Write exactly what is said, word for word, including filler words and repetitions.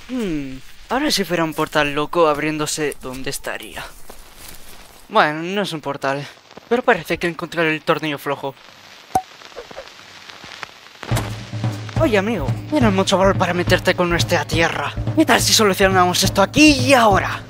Hmm, ahora si fuera un portal loco abriéndose, ¿dónde estaría? Bueno, no es un portal, pero parece que encontraré el tornillo flojo. Oye amigo, tienes mucho valor para meterte con nuestra tierra. ¿Qué tal si solucionamos esto aquí y ahora?